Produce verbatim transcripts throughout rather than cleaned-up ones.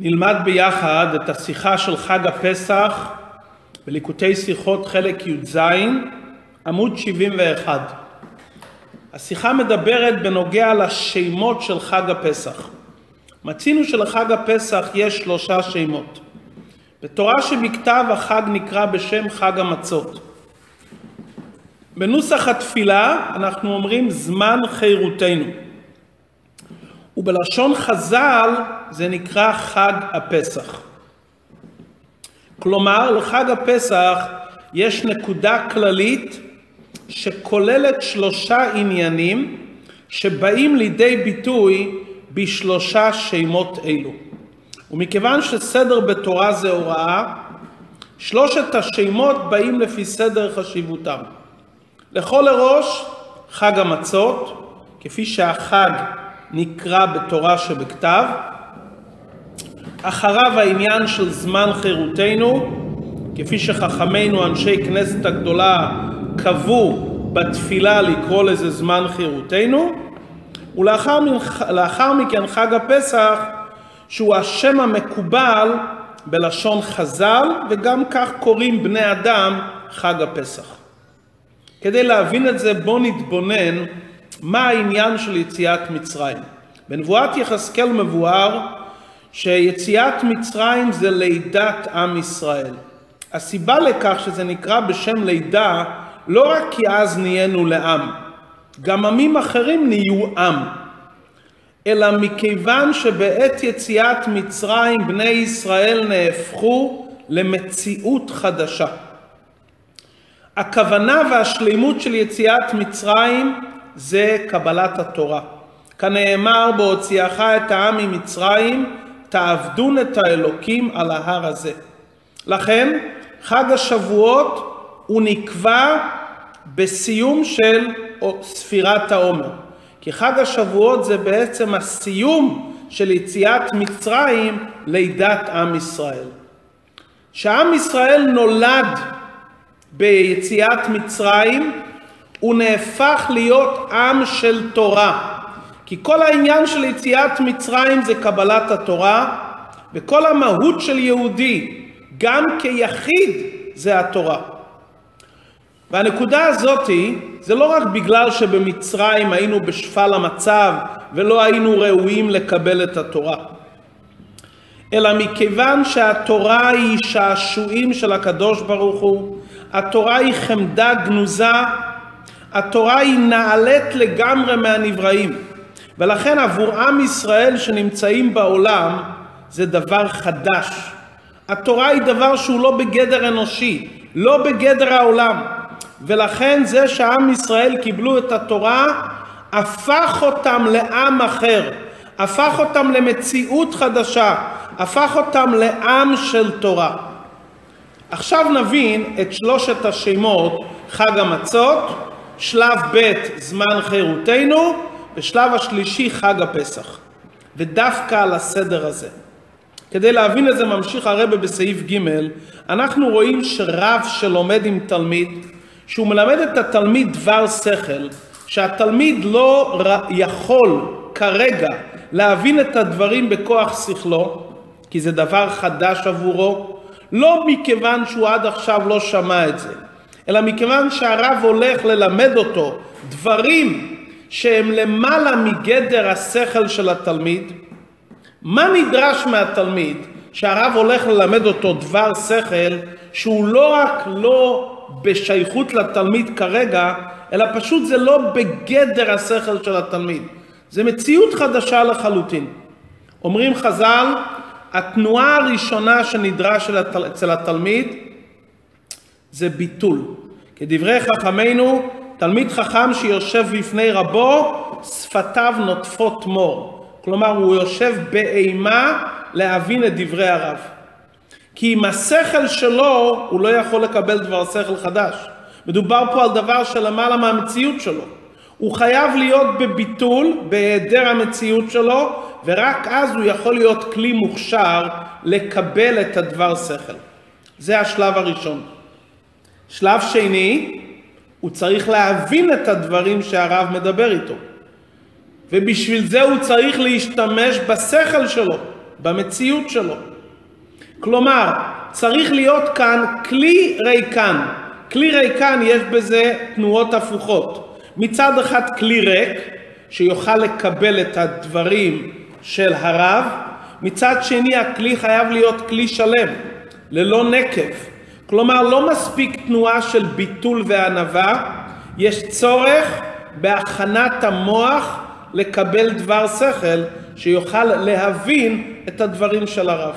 נלמד ביחד את השיחה של חג הפסח בליקוטי שיחות חלק י"ז, עמוד שבעים ואחת. השיחה מדברת בנוגע לשמות של חג הפסח. מצינו שלחג הפסח יש שלושה שמות. בתורה שבכתב החג נקרא בשם חג המצות. בנוסח התפילה אנחנו אומרים זמן חירותנו. ובלשון חז"ל זה נקרא חג הפסח. כלומר, לחג הפסח יש נקודה כללית שכוללת שלושה עניינים שבאים לידי ביטוי בשלושה שמות אלו. ומכיוון שסדר בתורה זה הוראה, שלושת השמות באים לפי סדר חשיבותם. לכל הראש חג המצות, כפי שהחג נקרא בתורה שבכתב. אחריו העניין של זמן חירותנו, כפי שחכמינו אנשי כנסת הגדולה קבעו בתפילה לקרוא לזה זמן חירותנו. ולאחר לאחר מכן חג הפסח, שהוא השם המקובל בלשון חז"ל, וגם כך קוראים בני אדם חג הפסח. כדי להבין את זה בוא נתבונן מה העניין של יציאת מצרים. בנבואת יחזקאל מבואר שיציאת מצרים זה לידת עם ישראל. הסיבה לכך שזה נקרא בשם לידה לא רק כי אז נהיינו לעם, גם עמים אחרים נהיו עם, אלא מכיוון שבעת יציאת מצרים בני ישראל נהפכו למציאות חדשה. הכוונה והשלימות של יציאת מצרים זה קבלת התורה. כנאמר בהוציאך את העם ממצרים, תעבדון את האלוקים על ההר הזה. לכן חג השבועות הוא נקבע בסיום של ספירת העומר. כי חג השבועות זה בעצם הסיום של יציאת מצרים לידת עם ישראל. שעם ישראל נולד ביציאת מצרים, הוא נהפך להיות עם של תורה. כי כל העניין של יציאת מצרים זה קבלת התורה, וכל המהות של יהודי, גם כיחיד, זה התורה. והנקודה הזאת זה לא רק בגלל שבמצרים היינו בשפל המצב ולא היינו ראויים לקבל את התורה, אלא מכיוון שהתורה היא שעשועים של הקדוש ברוך הוא, התורה היא חמדה גנוזה, התורה היא נעלית לגמרי מהנבראים, ולכן עבור עם ישראל שנמצאים בעולם זה דבר חדש. התורה היא דבר שהוא לא בגדר אנושי, לא בגדר העולם, ולכן זה שעם ישראל קיבלו את התורה הפך אותם לעם אחר, הפך אותם למציאות חדשה, הפך אותם לעם של תורה. עכשיו נבין את שלושת השמות חג המצות, שלב ב' זמן חירותנו, ושלב השלישי חג הפסח. ודווקא על הסדר הזה. כדי להבין את זה ממשיך הרב בסעיף ג', אנחנו רואים שרב שלומד עם תלמיד, שהוא מלמד את התלמיד דבר שכל, שהתלמיד לא יכול כרגע להבין את הדברים בכוח שכלו, כי זה דבר חדש עבורו, לא מכיוון שהוא עד עכשיו לא שמע את זה, אלא מכיוון שהרב הולך ללמד אותו דברים שהם למעלה מגדר השכל של התלמיד. מה נדרש מהתלמיד שהרב הולך ללמד אותו דבר שכל שהוא לא רק לא בשייכות לתלמיד כרגע, אלא פשוט זה לא בגדר השכל של התלמיד. זה מציאות חדשה לחלוטין. אומרים חז"ל, התנועה הראשונה שנדרש אצל התלמיד זה ביטול. כדברי חכמינו, תלמיד חכם שיושב בפני רבו, שפתיו נוטפות מור. כלומר, הוא יושב באימה להבין את דברי הרב. כי עם השכל שלו, הוא לא יכול לקבל דבר שכל חדש. מדובר פה על דבר שלמעלה מהמציאות שלו. הוא חייב להיות בביטול, בהיעדר המציאות שלו, ורק אז הוא יכול להיות כלי מוכשר לקבל את הדבר שכל. זה השלב הראשון. שלב שני, הוא צריך להבין את הדברים שהרב מדבר איתו. ובשביל זה הוא צריך להשתמש בשכל שלו, במציאות שלו. כלומר, צריך להיות כאן כלי ריקן. כלי ריקן יש בזה תנועות הפוכות. מצד אחד כלי ריק, שיוכל לקבל את הדברים של הרב. מצד שני, הכלי חייב להיות כלי שלם, ללא נקב. כלומר, לא מספיק תנועה של ביטול וענווה, יש צורך בהכנת המוח לקבל דבר שכל, שיוכל להבין את הדברים של הרב.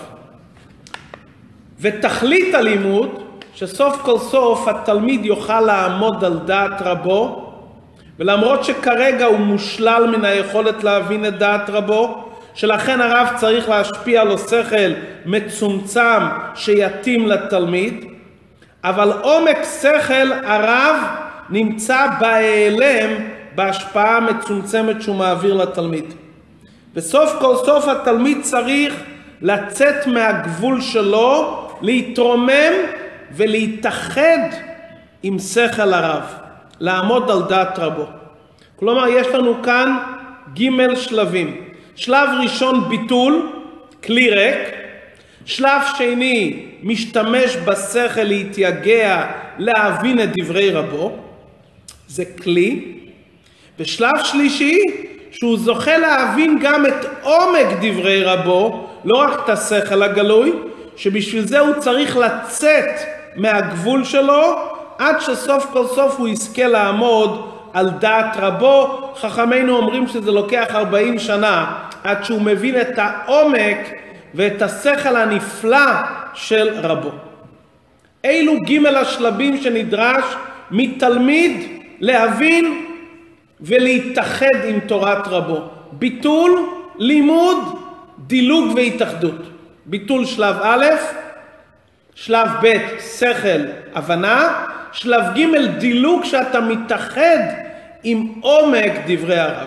ותכלית הלימוד, שסוף כל סוף התלמיד יוכל לעמוד על דעת רבו, ולמרות שכרגע הוא מושלל מן היכולת להבין את דעת רבו, שלכן הרב צריך להשפיע לו שכל מצומצם שיתאים לתלמיד, אבל עומק שכל הרב נמצא בהיעלם בהשפעה המצומצמת שהוא מעביר לתלמיד. בסוף כל סוף התלמיד צריך לצאת מהגבול שלו, להתרומם ולהתאחד עם שכל הרב, לעמוד על דעת רבו. כלומר, יש לנו כאן ג' שלבים. שלב ראשון ביטול, כלי ריק. שלב שני משתמש בשכל להתייגע, להבין את דברי רבו, זה כלי. ושלב שלישי, שהוא זוכה להבין גם את עומק דברי רבו, לא רק את השכל הגלוי, שבשביל זה הוא צריך לצאת מהגבול שלו, עד שסוף כל סוף הוא יזכה לעמוד על דעת רבו. חכמינו אומרים שזה לוקח ארבעים שנה, עד שהוא מבין את העומק ואת השכל הנפלא של רבו. אילו ג' השלבים שנדרש מתלמיד להבין ולהתאחד עם תורת רבו. ביטול, לימוד, דילוג והתאחדות. ביטול שלב א', שלב ב' שכל, הבנה, שלב ג' דילוג שאתה מתאחד עם עומק דברי הרב.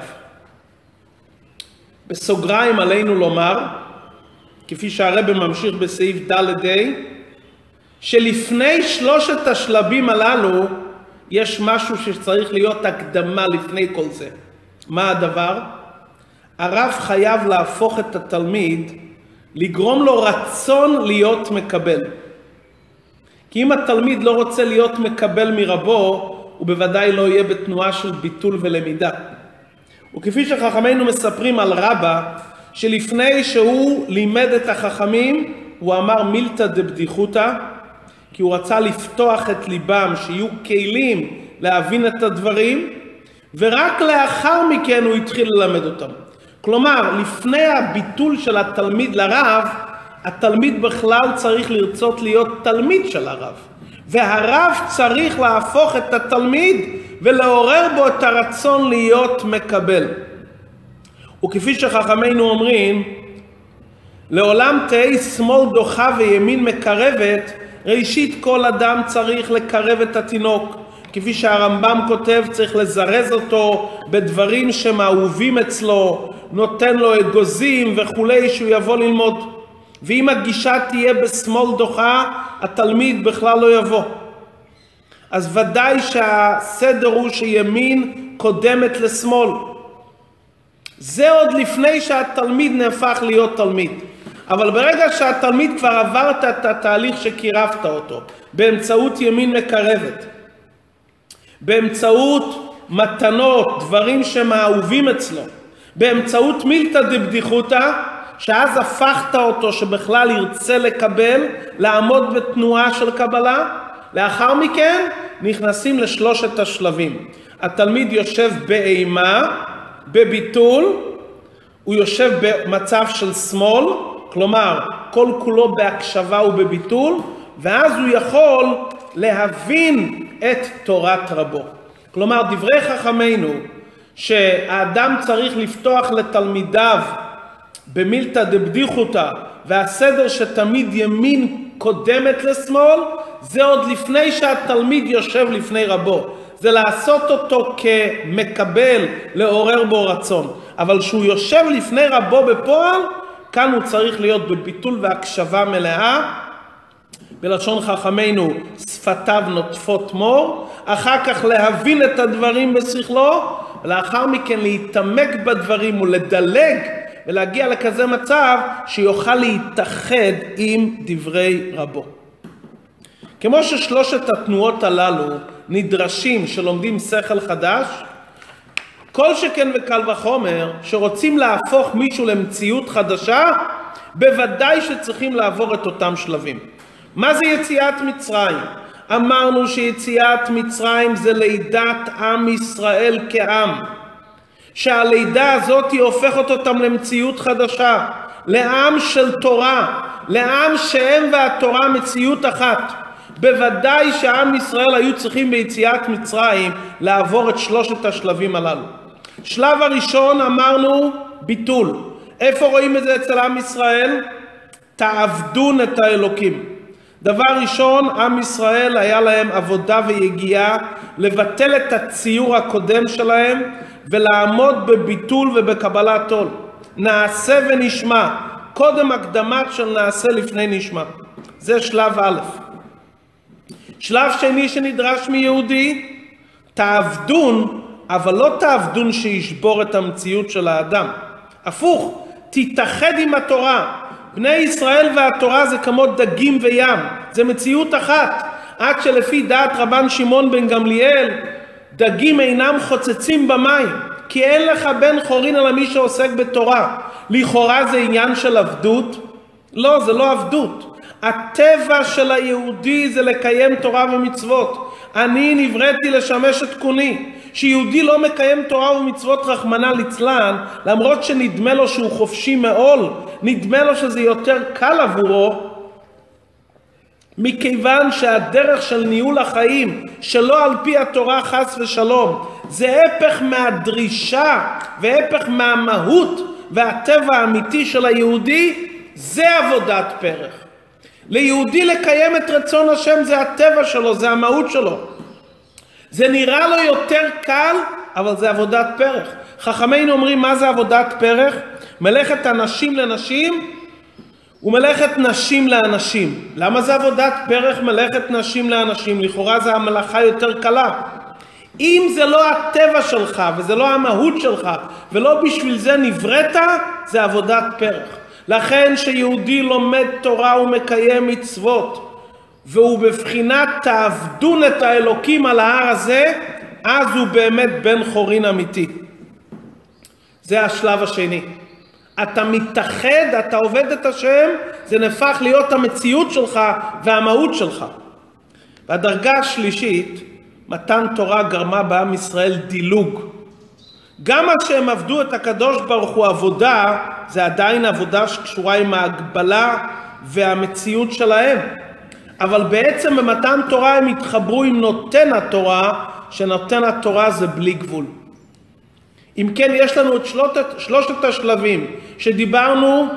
בסוגריים עלינו לומר, כפי שהרב ממשיך בסעיף ד' ה', שלפני שלושת השלבים הללו יש משהו שצריך להיות הקדמה לפני כל זה. מה הדבר? הרב חייב להפוך את התלמיד, לגרום לו רצון להיות מקבל. כי אם התלמיד לא רוצה להיות מקבל מרבו, הוא בוודאי לא יהיה בתנועה של ביטול ולמידה. וכפי שחכמינו מספרים על רבא, שלפני שהוא לימד את החכמים, הוא אמר מילתא דבדיחותא, כי הוא רצה לפתוח את ליבם, שיהיו כלים להבין את הדברים, ורק לאחר מכן הוא התחיל ללמד אותם. כלומר, לפני הביטול של התלמיד לרב, התלמיד בכלל צריך לרצות להיות תלמיד של הרב. והרב צריך להפוך את התלמיד ולעורר בו את הרצון להיות מקבל. וכפי שחכמינו אומרים, לעולם תהי שמאל דוחה וימין מקרבת, ראשית כל אדם צריך לקרב את התינוק. כפי שהרמב"ם כותב, צריך לזרז אותו בדברים שמאהובים אצלו, נותן לו אגוזים וכולי שהוא יבוא ללמוד. ואם הגישה תהיה בשמאל דוחה, התלמיד בכלל לא יבוא. אז ודאי שהסדר הוא שימין קודמת לשמאל. זה עוד לפני שהתלמיד נהפך להיות תלמיד. אבל ברגע שהתלמיד כבר עברת את התהליך שקירבת אותו, באמצעות ימין מקרבת, באמצעות מתנות, דברים שמאהובים אצלו, באמצעות מילתא דבדיחותא, שאז הפכת אותו שבכלל ירצה לקבל, לעמוד בתנועה של קבלה. לאחר מכן נכנסים לשלושת השלבים. התלמיד יושב באימה, בביטול, הוא יושב במצב של שמאל, כלומר כל כולו בהקשבה ובביטול, ואז הוא יכול להבין את תורת רבו. כלומר, דברי חכמינו שהאדם צריך לפתוח לתלמידיו במילתא דבדיחותא, והסדר שתמיד ימין קודמת לשמאל, זה עוד לפני שהתלמיד יושב לפני רבו. זה לעשות אותו כמקבל, לעורר בו רצון. אבל שהוא יושב לפני רבו בפועל, כאן הוא צריך להיות בביטול והקשבה מלאה. בלשון חכמינו, שפתיו נוטפות מור, אחר כך להבין את הדברים בשכלו, ולאחר מכן להתעמק בדברים ולדלג ולהגיע לכזה מצב שיוכל להתאחד עם דברי רבו. כמו ששלושת התנועות הללו נדרשים שלומדים שכל חדש, כל שכן וקל וחומר שרוצים להפוך מישהו למציאות חדשה, בוודאי שצריכים לעבור את אותם שלבים. מה זה יציאת מצרים? אמרנו שיציאת מצרים זה לידת עם ישראל כעם. שהלידה הזאת היא הופכת אותם למציאות חדשה, לעם של תורה, לעם שהם והתורה מציאות אחת. בוודאי שעם ישראל היו צריכים ביציאת מצרים לעבור את שלושת השלבים הללו. שלב הראשון אמרנו ביטול. איפה רואים את זה אצל עם ישראל? תעבדון את האלוקים. דבר ראשון, עם ישראל היה להם עבודה ויגיעה לבטל את הציור הקודם שלהם ולעמוד בביטול ובקבלת עול. נעשה ונשמע, קודם הקדמת של נעשה לפני נשמע. זה שלב א'. שלב שני שנדרש מיהודי, תעבדון, אבל לא תעבדון שישבור את המציאות של האדם. הפוך, תתאחד עם התורה. בני ישראל והתורה זה כמו דגים וים, זה מציאות אחת. עד שלפי דעת רבן שמעון בן גמליאל, דגים אינם חוצצים במים, כי אין לך בן חורין אלא מי שעוסק בתורה. לכאורה זה עניין של עבדות? לא, זה לא עבדות. הטבע של היהודי זה לקיים תורה ומצוות. אני נבראתי לשמש את קוני. שיהודי לא מקיים תורה ומצוות רחמנא ליצלן, למרות שנדמה לו שהוא חופשי מעול, נדמה לו שזה יותר קל עבורו, מכיוון שהדרך של ניהול החיים שלא על פי התורה חס ושלום, זה הפך מהדרישה והפך מהמהות והטבע האמיתי של היהודי, זה עבודת פרח. ליהודי לקיים את רצון השם זה הטבע שלו, זה המהות שלו. זה נראה לו יותר קל, אבל זה עבודת פרח. חכמינו אומרים, מה זה עבודת פרח? מלאכת אנשים לנשים ומלאכת נשים לאנשים. למה זה עבודת פרח מלאכת נשים לאנשים? לכאורה זה המלאכה יותר קלה. אם זה לא הטבע שלך וזה לא המהות שלך ולא בשביל זה נבראת, זה עבודת פרח. לכן שיהודי לומד תורה ומקיים מצוות, והוא בבחינת תעבדון את האלוקים על ההר הזה, אז הוא באמת בן חורין אמיתי. זה השלב השני. אתה מתאחד, אתה עובד את השם, זה נהפך להיות המציאות שלך והמהות שלך. והדרגה השלישית, מתן תורה גרמה בעם ישראל דילוג. גם מה שהם עבדו את הקדוש ברוך הוא עבודה, זה עדיין עבודה שקשורה עם ההגבלה והמציאות שלהם. אבל בעצם במתן תורה הם התחברו עם נותן התורה, שנותן התורה זה בלי גבול. אם כן, יש לנו את שלושת, שלושת השלבים שדיברנו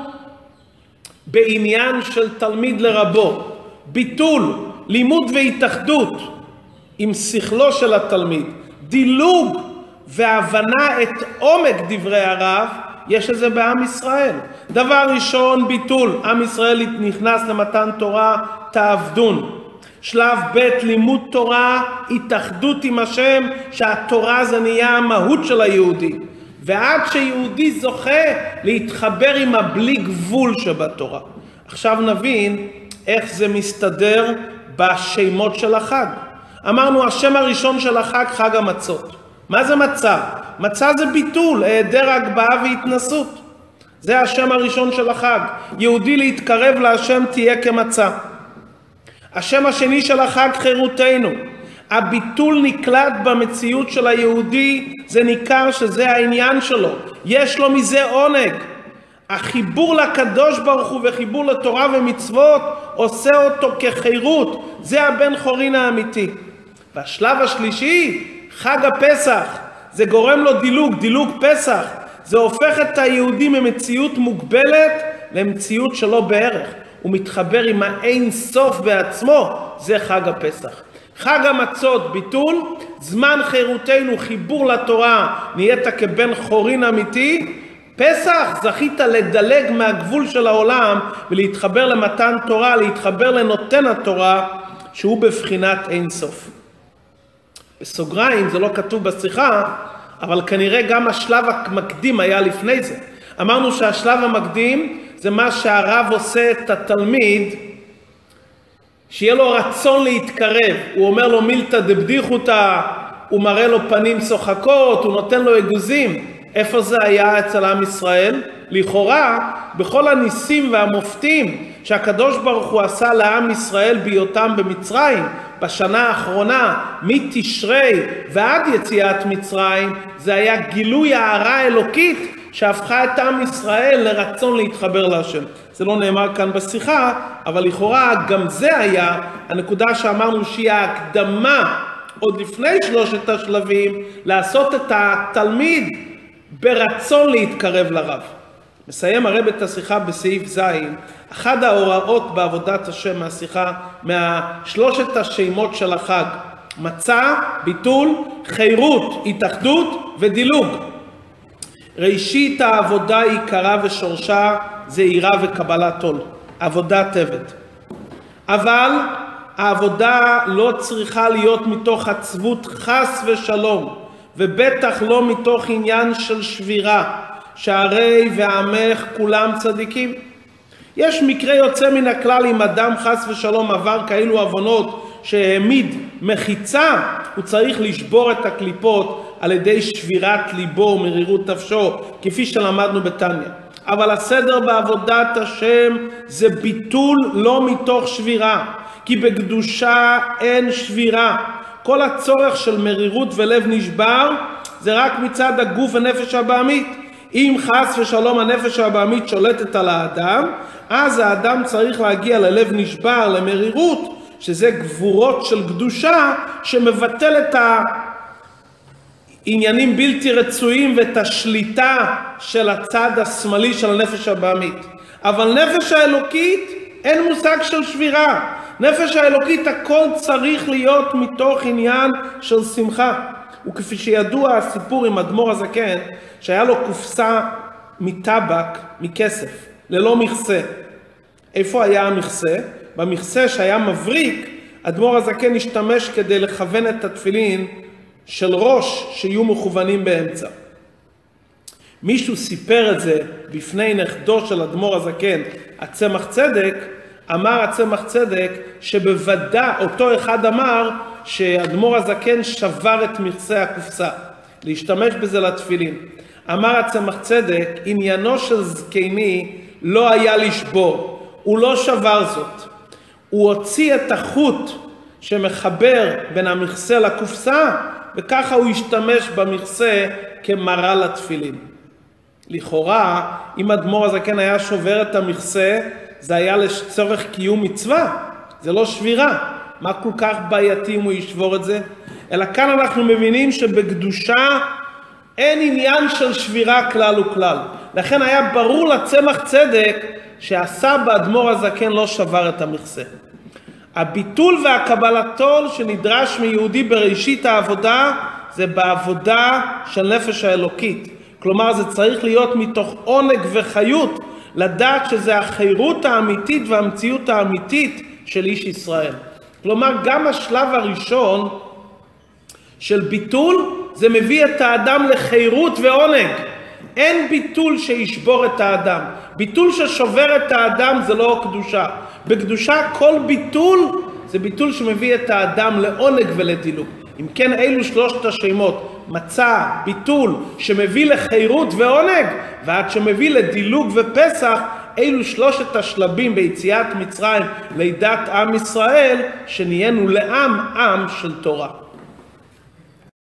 בעניין של תלמיד לרבו. ביטול, לימוד והתאחדות עם שכלו של התלמיד. דילוג והבנה את עומק דברי הרב, יש את זה בעם ישראל. דבר ראשון, ביטול. עם ישראל נכנס למתן תורה, תעבדון. שלב ב', לימוד תורה, התאחדות עם השם, שהתורה זה נהיה המהות של היהודי. ועד שיהודי זוכה להתחבר עם הבלי גבול שבתורה. עכשיו נבין איך זה מסתדר בשמות של החג. אמרנו, השם הראשון של החג, חג המצות. מה זה מצה? מצה זה ביטול, היעדר הגבהה והתנסות. זה השם הראשון של החג. יהודי להתקרב להשם תהיה כמצה. השם השני של החג, חירותנו. הביטול נקלט במציאות של היהודי, זה ניכר שזה העניין שלו. יש לו מזה עונג. החיבור לקדוש ברוך הוא וחיבור לתורה ומצוות עושה אותו כחירות. זה הבן חורין האמיתי. והשלב השלישי, חג הפסח. זה גורם לו דילוג, דילוג פסח. זה הופך את היהודי ממציאות מוגבלת למציאות שלו בערך. הוא מתחבר עם האין סוף בעצמו, זה חג הפסח. חג המצות, ביטול, זמן חירותנו, חיבור לתורה, נהיית כבן חורין אמיתי. פסח, זכית לדלג מהגבול של העולם ולהתחבר למתן תורה, להתחבר לנותן התורה, שהוא בבחינת אין סוף. בסוגריים, זה לא כתוב בשיחה, אבל כנראה גם השלב המקדים היה לפני זה. אמרנו שהשלב המקדים זה מה שהרב עושה את התלמיד, שיהיה לו רצון להתקרב. הוא אומר לו מילתא דבדיחותא, הוא מראה לו פנים שוחקות, הוא נותן לו אגוזים. איפה זה היה אצל עם ישראל? לכאורה, בכל הניסים והמופתים שהקדוש ברוך הוא עשה לעם ישראל בהיותם במצרים, בשנה האחרונה, מתשרי ועד יציאת מצרים, זה היה גילוי הערה אלוקית שהפכה את עם ישראל לרצון להתחבר להשם. זה לא נאמר כאן בשיחה, אבל לכאורה גם זה היה הנקודה שאמרנו שהיא ההקדמה, עוד לפני שלושת השלבים, לעשות את התלמיד ברצון להתקרב לרב. מסיים הרב את השיחה בסעיף זין, אחד ההוראות בעבודת השם מהשיחה, מהשלושת השמות של החג, מצה, ביטול, חירות, התאחדות ודילוג. ראשית העבודה עיקרה ושורשה זה יראה וקבלת עול, עבודת עבד. אבל העבודה לא צריכה להיות מתוך עצבות חס ושלום, ובטח לא מתוך עניין של שבירה, שהרי ועמך כולם צדיקים. יש מקרה יוצא מן הכלל אם אדם חס ושלום עבר כאלו עוונות שהעמיד מחיצה, הוא צריך לשבור את הקליפות על ידי שבירת ליבו ומרירות נפשו, כפי שלמדנו בתניא. אבל הסדר בעבודת השם זה ביטול לא מתוך שבירה, כי בקדושה אין שבירה. כל הצורך של מרירות ולב נשבר זה רק מצד הגוף ונפש הבעמית. אם חס ושלום הנפש הבעמית שולטת על האדם, אז האדם צריך להגיע ללב נשבר, למרירות, שזה גבורות של קדושה שמבטל את העניינים בלתי רצויים ואת השליטה של הצד השמאלי של הנפש הבעמית. אבל נפש האלוקית אין מושג של שבירה. נפש האלוקית הכל צריך להיות מתוך עניין של שמחה. וכפי שידוע הסיפור עם אדמו"ר הזקן, שהיה לו קופסה מטבק, מכסף, ללא מכסה. איפה היה המכסה? במכסה שהיה מבריק, אדמו"ר הזקן השתמש כדי לכוון את התפילין של ראש שיהיו מכוונים באמצע. מישהו סיפר את זה בפני נכדו של אדמו"ר הזקן, הצמח צדק, אמר הצמח צדק שבוודא, אותו אחד אמר שאדמו"ר הזקן שבר את מכסה הקופסה, להשתמש בזה לתפילין. אמר הצמח צדק, עניינו של זקני לא היה לשבור, הוא לא שבר זאת. הוא הוציא את החוט שמחבר בין המכסה לקופסה, וככה הוא השתמש במכסה כמראה לתפילין. לכאורה, אם אדמו"ר הזקן היה שובר את המכסה, זה היה לצורך קיום מצווה, זה לא שבירה. מה כל כך בעייתי אם הוא ישבור את זה? אלא כאן אנחנו מבינים שבקדושה אין עניין של שבירה כלל וכלל. לכן היה ברור לצמח צדק שהסבא אדמו"ר הזקן לא שבר את המכסה. הביטול והקבלתו שנדרש מיהודי בראשית העבודה זה בעבודה של נפש האלוקית. כלומר זה צריך להיות מתוך עונג וחיות, לדעת שזה החירות האמיתית והמציאות האמיתית של איש ישראל. כלומר גם השלב הראשון של ביטול זה מביא את האדם לחירות ועונג. אין ביטול שישבור את האדם. ביטול ששובר את האדם זה לא קדושה. בקדושה כל ביטול זה ביטול שמביא את האדם לעונג ולדילוג. אם כן אילו שלושת השמות, מצה, ביטול, שמביא לחירות ועונג, ועד שמביא לדילוג ופסח, אילו שלושת השלבים ביציאת מצרים לידת עם ישראל, שנהיינו לעם עם של תורה.